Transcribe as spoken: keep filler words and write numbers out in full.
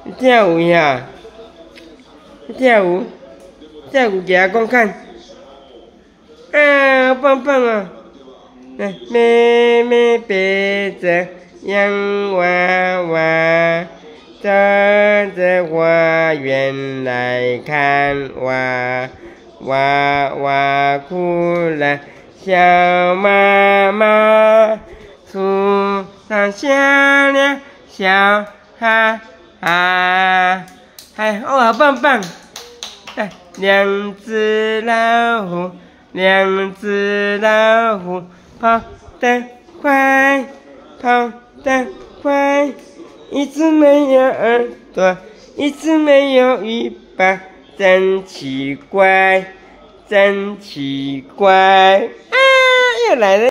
跳舞呀，跳舞，跳舞给阿公看。啊，棒棒啊！来，妹妹背着洋娃娃，走着花园来看娃，娃娃哭了，小妈妈树上下了小哈哈，哎，哦，好棒棒！哎，两只老虎，两只老虎跑得快，跑得快，一只没有耳朵，一只没有尾巴，真奇怪，真奇怪啊！又来了。